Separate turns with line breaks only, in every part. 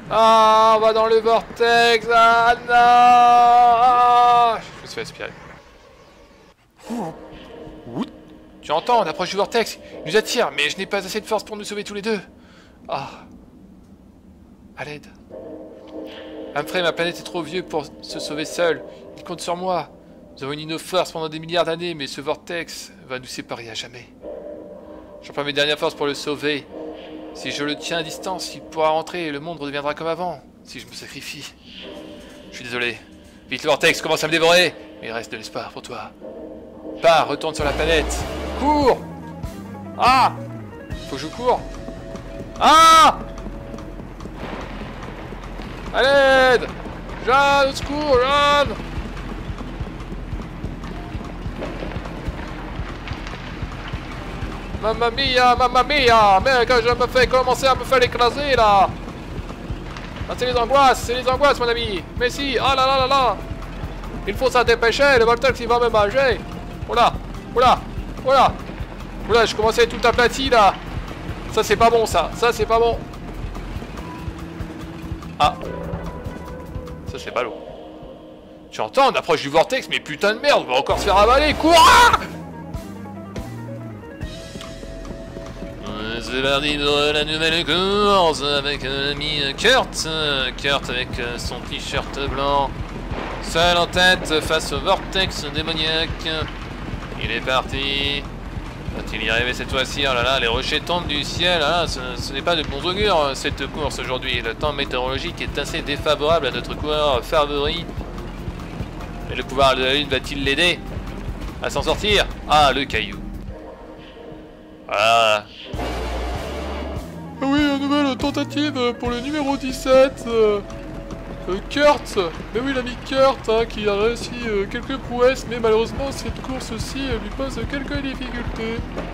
Ah, on va dans le vortex. Ah non. Ah, je me suis fait aspirer. Tu entends, on approche du vortex. Il nous attire, mais je n'ai pas assez de force pour nous sauver tous les deux. Ah. À l'aide. Humphrey, ma planète est trop vieux pour se sauver seul. Il compte sur moi. Nous avons uni nos forces pendant des milliards d'années, mais ce vortex va nous séparer à jamais. J'emploie mes dernières forces pour le sauver. Si je le tiens à distance, il pourra rentrer et le monde redeviendra comme avant. Si je me sacrifie. Je suis désolé. Vite, le vortex commence à me dévorer. Mais il reste de l'espoir pour toi. Pars, retourne sur la planète. Cours! Ah! Faut que je cours. Ah! À l'aide! Jeanne, au secours, Jeanne! Mamma mia, mamma mia! Mec, je me fais commencer à me faire écraser là! Ah, c'est les angoisses, mon ami! Mais si, ah là là là là! Il faut s'en dépêcher, le vortex il va me manger! Oula! Oula! Oula! Oula, je commence à être tout aplati là! Ça c'est pas bon ça! Ça c'est pas bon! Ah! Ça c'est ballot. Tu entends, on approche du vortex, mais putain de merde, on va encore se faire avaler! Cours! Ah! C'est parti pour la nouvelle course avec l'ami Kurt. Kurt avec son t-shirt blanc. Seul en tête face au vortex démoniaque. Il est parti. Va-t-il y arriver cette fois-ci? Oh là là, les rochers tombent du ciel. Ah, ce n'est pas de bons augures cette course aujourd'hui. Le temps météorologique est assez défavorable à notre coureur favori. Et le pouvoir de la lune va-t-il l'aider à s'en sortir? Ah, le caillou. Voilà. Ah oui, une nouvelle tentative pour le numéro 17. Kurt. Mais oui, l'ami Kurt hein, qui a réussi quelques prouesses, mais malheureusement cette course-ci lui pose quelques difficultés.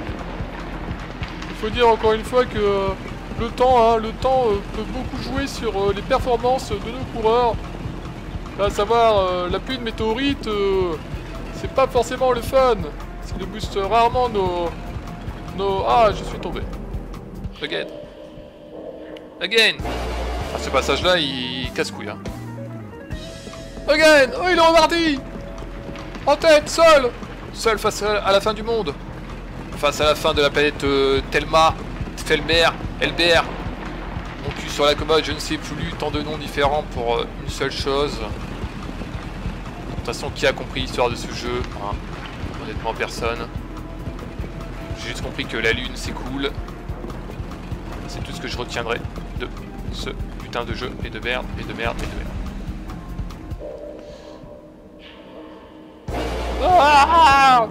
Il faut dire encore une fois que le temps peut beaucoup jouer sur les performances de nos coureurs. À savoir, la pluie de météorites, c'est pas forcément le fun. Ça nous booste rarement nos... Ah, je suis tombé. Again. Again. Ah, ce passage-là, il casse-couille. Hein. Again. Oh, il est reparti. En tête, seul. Seul face à la fin du monde. Face à la fin de la planète Thelma, Tfelmer, Elber. Mon cul sur la commode, je ne sais plus, tant de noms différents pour une seule chose. De toute façon, qui a compris l'histoire de ce jeu hein? Honnêtement, personne. J'ai juste compris que la lune, c'est cool. C'est tout ce que je retiendrai de ce putain de jeu, et de merde, et de merde, et de merde. Ah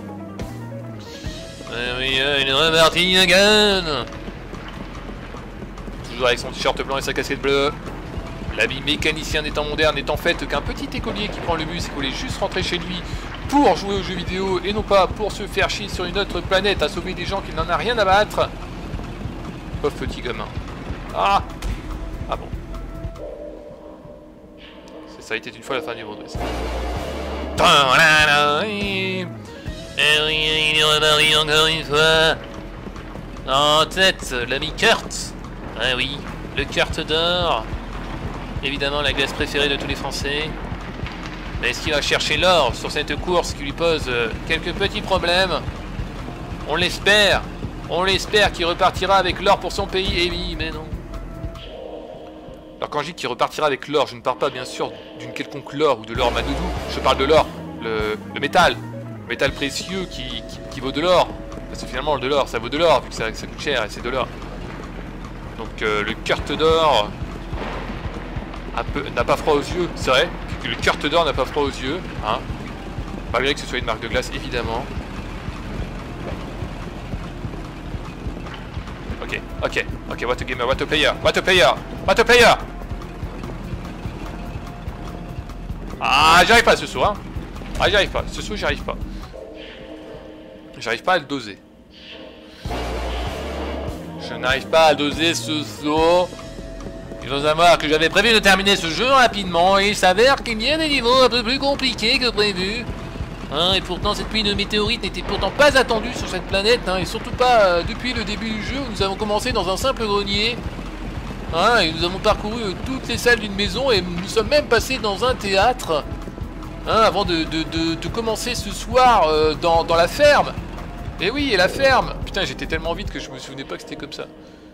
oui, il est reparti, Hagan. Toujours avec son t-shirt blanc et sa casquette bleue. L'habit mécanicien n'étant moderne n'est en fait qu'un petit écolier qui prend le bus et qui voulait juste rentrer chez lui pour jouer aux jeux vidéo et non pas pour se faire chier sur une autre planète à sauver des gens qui n'en a rien à battre. Pauvre petit gamin. Ah! Ah bon. Ça a été une fois la fin du monde. Ouais, il est reparti encore une fois. En tête, l'ami Kurt. Ah oui, le Kurt d'or. Évidemment la glace préférée de tous les Français. Mais est-ce qu'il va chercher l'or sur cette course qui lui pose quelques petits problèmes? On l'espère. On l'espère qu'il repartira avec l'or pour son pays. Eh oui, mais non. Alors quand je dis qu'il repartira avec l'or, je ne parle pas bien sûr d'une quelconque l'or ou de l'or Madoudou. Je parle de l'or, le métal. Le métal précieux qui vaut de l'or. Parce que finalement de l'or, ça vaut de l'or, vu que ça coûte cher et c'est de l'or. Donc le Kurt d'or n'a pas froid aux yeux, c'est vrai. Que le Kurt d'or n'a pas froid aux yeux. Hein. Malgré que ce soit une marque de glace, évidemment. Ok, what a gamer, what a player, what a player, what a player. Ah, j'arrive pas ce saut, hein. Ah, j'arrive pas, ce saut, j'arrive pas. J'arrive pas à le doser. Je n'arrive pas à doser ce saut. Il faut savoir que j'avais prévu de terminer ce jeu rapidement et il s'avère qu'il y a des niveaux un peu plus compliqués que prévu. Hein, et pourtant cette pluie de météorites n'était pourtant pas attendue sur cette planète, hein, et surtout pas depuis le début du jeu où nous avons commencé dans un simple grenier. Hein, et nous avons parcouru toutes les salles d'une maison et nous sommes même passés dans un théâtre. Hein, avant de commencer ce soir dans la ferme. Et oui, et la ferme. Putain, j'étais tellement vite que je me souvenais pas que c'était comme ça.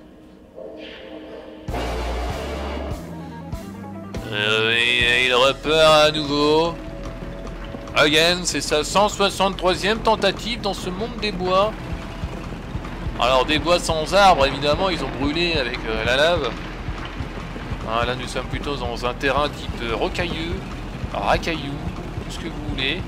Il repart à nouveau. Again, c'est sa 163e tentative dans ce monde des bois. Alors des bois sans arbres, évidemment, ils ont brûlé avec la lave. Ah, là, nous sommes plutôt dans un terrain type rocailleux, racaillou, tout ce que vous voulez.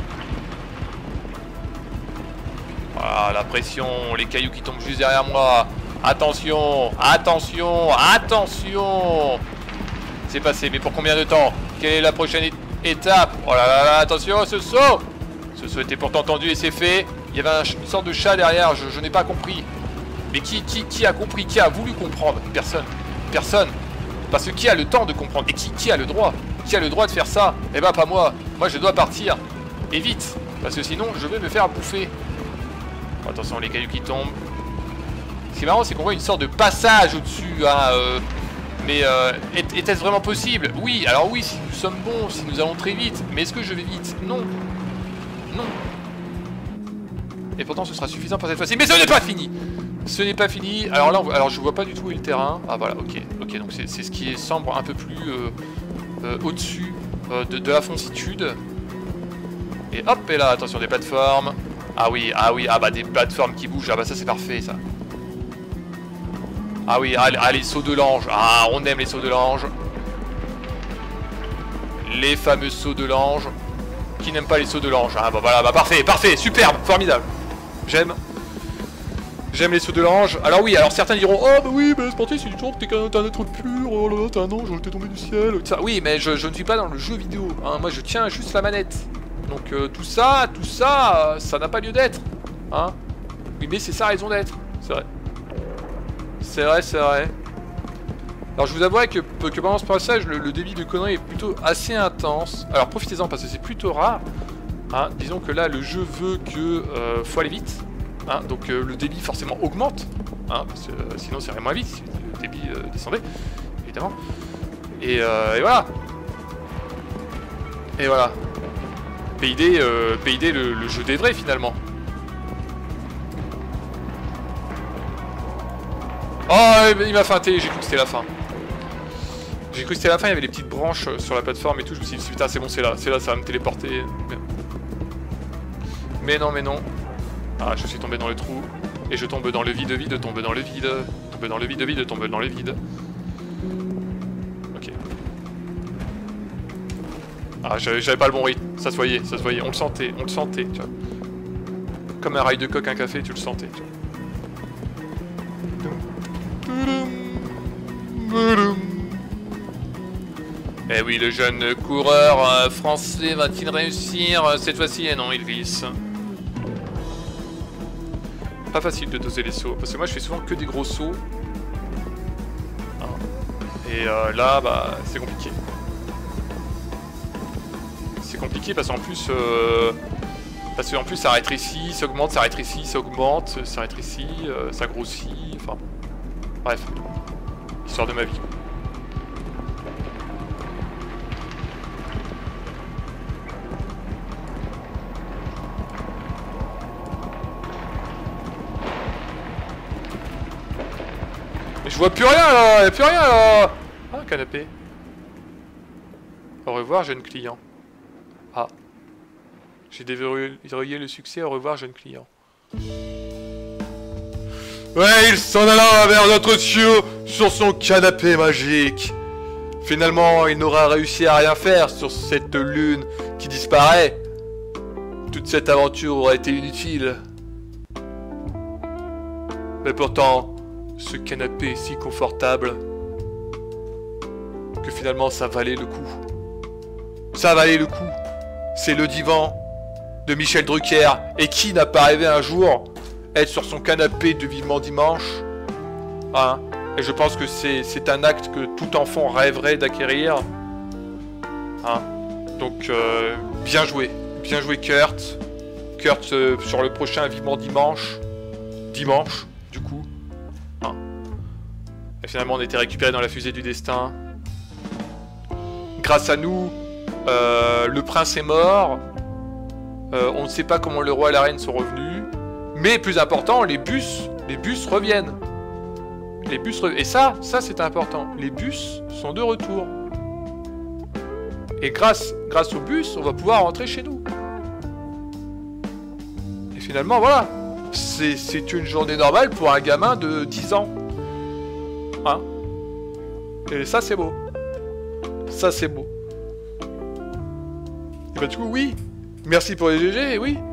Voilà, la pression, les cailloux qui tombent juste derrière moi. Attention, attention, attention. C'est passé, mais pour combien de temps? Quelle est la prochaine étape? Oh là là là, attention, ce saut! Ce saut était pourtant tendu et c'est fait. Il y avait une sorte de chat derrière, je n'ai pas compris. Mais qui a compris? Qui a voulu comprendre? Personne. Personne. Parce que qui a le temps de comprendre? Et qui a le droit? Qui a le droit de faire ça? Eh ben pas moi. Moi je dois partir. Et vite. Parce que sinon je vais me faire bouffer. Oh, attention les cailloux qui tombent. Ce qui est marrant c'est qu'on voit une sorte de passage au-dessus. Hein, mais est-ce vraiment possible? Oui, alors oui, si nous sommes bons, si nous allons très vite. Mais est-ce que je vais vite? Non. Non. Et pourtant ce sera suffisant pour cette fois-ci. Mais ce n'est pas fini. Ce n'est pas fini. Alors là, alors je vois pas du tout où est le terrain. Ah voilà, ok. Ok, donc c'est ce qui semble un peu plus au-dessus de la foncitude. Et hop, et là, attention, des plateformes. Ah oui, ah bah des plateformes qui bougent. Ah bah ça c'est parfait ça. Ah oui, ah, les sauts de l'ange. Ah, on aime les sauts de l'ange. Les fameux sauts de l'ange. Qui n'aime pas les sauts de l'ange? Ah bah voilà, bah parfait, parfait, superbe, formidable. J'aime. J'aime les sauts de l'ange. Alors oui, alors certains diront: oh bah oui, mais Sporty, c'est du genre, t'es un être pur, oh là là, t'es un ange, t'es tombé du ciel. Ça, oui, mais je ne suis pas dans le jeu vidéo. Hein. Moi, je tiens juste la manette. Donc tout ça, ça n'a pas lieu d'être. Hein. Oui, mais c'est sa raison d'être. C'est vrai. C'est vrai, c'est vrai. Alors je vous avouerai que pendant ce passage, le débit de conneries est plutôt assez intense. Alors profitez-en parce que c'est plutôt rare. Hein. Disons que là, le jeu veut que faut aller vite. Hein. Donc le débit forcément augmente. Hein, parce que sinon ça irait moins vite si le débit descendait, évidemment. Et voilà. Et voilà. PID, le jeu des vrais finalement. Oh, il m'a feinté, j'ai cru que c'était la fin. J'ai cru que c'était la fin, il y avait les petites branches sur la plateforme et tout. Je me suis dit, putain, c'est bon, c'est là, ça va me téléporter. Mais non, mais non. Ah, je suis tombé dans le trou. Et je tombe dans le vide, vide, tombe dans le vide. Tombe dans le vide, vide, tombe dans le vide. Ok. Ah, j'avais pas le bon rythme. Ça se voyait, on le sentait, tu vois. Comme un rail de coq, un café, tu le sentais, tu vois. Eh oui, le jeune coureur français va-t-il réussir cette fois-ci? Eh non, il glisse. Pas facile de doser les sauts, parce que moi je fais souvent que des gros sauts. Et là, bah, c'est compliqué. C'est compliqué parce qu'en plus, ça rétrécit, ça augmente, ça rétrécit, ça augmente, ça rétrécit, ça grossit, enfin... Bref. Histoire de ma vie. Mais je vois plus rien là, y'a plus rien là. Ah, un canapé. Au revoir, jeune client. Ah. J'ai déverrouillé le succès, au revoir, jeune client. Ouais, il s'en alla vers notre cieux sur son canapé magique. Finalement, il n'aura réussi à rien faire sur cette lune qui disparaît. Toute cette aventure aurait été inutile. Mais pourtant, ce canapé est si confortable que finalement ça valait le coup. Ça valait le coup. C'est le divan de Michel Drucker. Et qui n'a pas rêvé un jour être sur son canapé de Vivement Dimanche, hein? Et je pense que c'est un acte que tout enfant rêverait d'acquérir, hein? Donc bien joué Kurt. Kurt sur le prochain Vivement Dimanche, du coup, hein? Et finalement, on a été récupérés dans la fusée du destin. Grâce à nous, le prince est mort. On ne sait pas comment le roi et la reine sont revenus. Mais plus important, les bus reviennent. Et ça c'est important. Les bus sont de retour. Et grâce aux bus, on va pouvoir rentrer chez nous. Et finalement, voilà. C'est une journée normale pour un gamin de 10 ans. Hein? Et ça, c'est beau. Ça, c'est beau. Et bah du coup, oui. Merci pour les GG, oui.